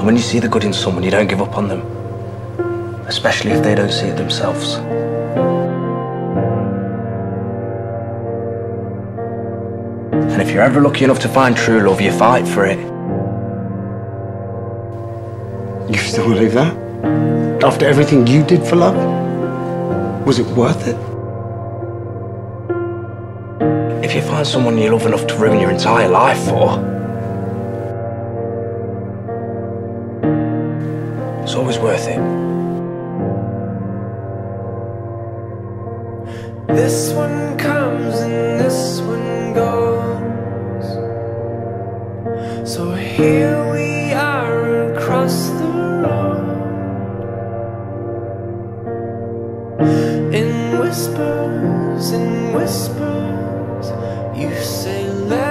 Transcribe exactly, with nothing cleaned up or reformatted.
when you see the good in someone, you don't give up on them. Especially if they don't see it themselves. And if you're ever lucky enough to find true love, you fight for it. You still believe that? After everything you did for love? Was it worth it? If you find someone you love enough to ruin your entire life for, it's always worth it. This one comes and this one goes. So here we are across the road. In whispers, in whispers, you say let